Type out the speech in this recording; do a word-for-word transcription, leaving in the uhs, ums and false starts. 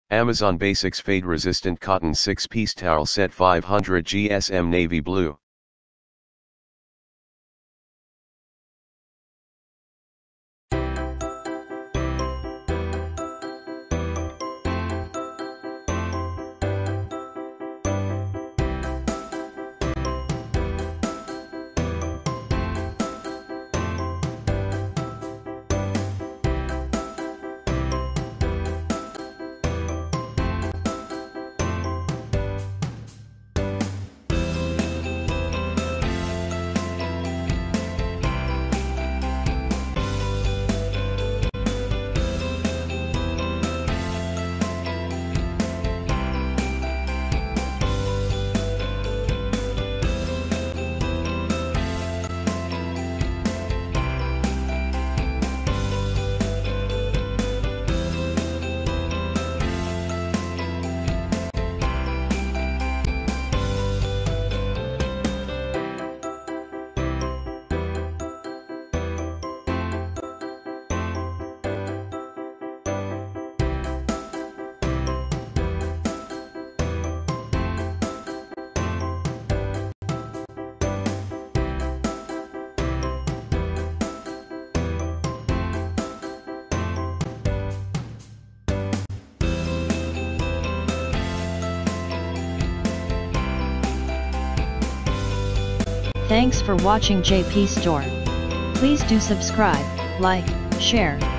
Amazon Basics Fade Resistant Cotton six piece Towel Set five hundred G S M Navy Blue. Thanks for watching J P Store. Please do subscribe, like, share,